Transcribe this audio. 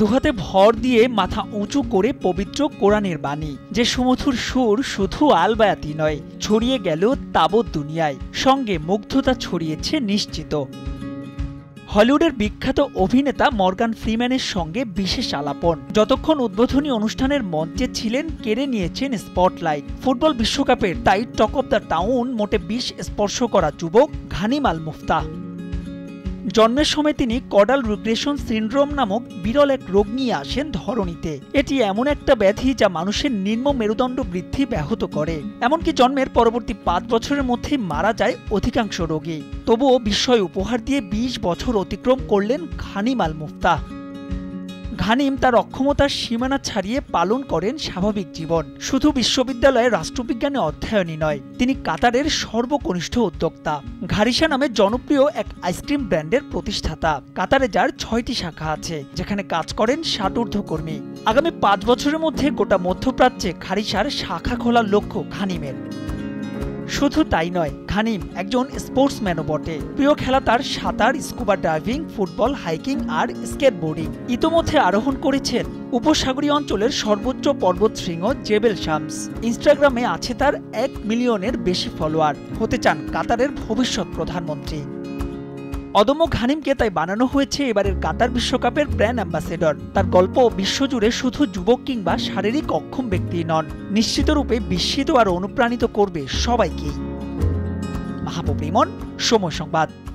দুহাতে ভর দিয়ে মাথা উঁচু করে পবিত্র কোরআনের বাণী, যে সুমধুর সুর শুধু আলবায়াতি নয়, ছড়িয়ে গেল তাবৎ দুনিয়ায়, সঙ্গে মুগ্ধতা ছড়িয়েছে নিশ্চিত। হলিউডের বিখ্যাত অভিনেতা মর্গান ফ্রিম্যানের সঙ্গে বিশেষ আলাপন। যতক্ষণ উদ্বোধনী অনুষ্ঠানের মঞ্চে ছিলেন, কেড়ে নিয়েছেন স্পটলাইট। ফুটবল বিশ্বকাপের তাই টক অব দ্য টাউন মোটে ২০ স্পর্শ করা যুবক ঘানিম আল মুফতাহ। জন্মের সময় তিনি কডাল রিগ্রেশন সিন্ড্রোম নামক বিরল এক রোগ নিয়ে আসেন ধরণীতে। এটি এমন একটা ব্যাধি যা মানুষের নিম্ন মেরুদণ্ড বৃদ্ধি ব্যাহত করে, এমনকি জন্মের পরবর্তী ৫ বছরের মধ্যেই মারা যায় অধিকাংশ রোগী। তবুও বিস্ময় উপহার দিয়ে ২০ বছর অতিক্রম করলেন ঘানিম আল মুফতাহ। ঘানিম তার অক্ষমতার সীমানা ছাড়িয়ে পালন করেন স্বাভাবিক জীবন। শুধু বিশ্ববিদ্যালয়ে রাষ্ট্রবিজ্ঞানে অধ্যয়নই নয়, তিনি কাতারের সর্বকনিষ্ঠ উদ্যোক্তা। ঘারিসা নামে জনপ্রিয় এক আইসক্রিম ব্র্যান্ডের প্রতিষ্ঠাতা। কাতারে যার ৬টি শাখা আছে, যেখানে কাজ করেন ৬০ ঊর্ধ্বকর্মী। আগামী ৫ বছরের মধ্যে গোটা মধ্যপ্রাচ্যে ঘারিসার শাখা খোলার লক্ষ্য ঘানিমের। শুধু তাই নয়, ঘানিম একজন স্পোর্টসম্যানও বটে। প্রিয় খেলা তার সাঁতার, স্কুবা ডাইভিং, ফুটবল, হাইকিং আর স্কেটবোর্ডিং। ইতোমধ্যে আরোহণ করেছেন উপসাগরীয় অঞ্চলের সর্বোচ্চ পর্বতশৃঙ্গ জেবেল শামস। ইনস্টাগ্রামে আছে তার ১ মিলিয়নের বেশি ফলোয়ার। হতে চান কাতারের ভবিষ্যৎ প্রধানমন্ত্রী। অদম্য ঘানিমকে তাই বানানো হয়েছে এবারের কাতার বিশ্বকাপের ব্র্যান্ড অ্যাম্বাসেডর। তার গল্প বিশ্বজুড়ে শুধু যুবক কিংবা শারীরিক অক্ষম ব্যক্তি নন, নিশ্চিতরূপে বিস্মিত আর অনুপ্রাণিত করবে সবাইকেই। মাহবুব রিমন, সময় সংবাদ।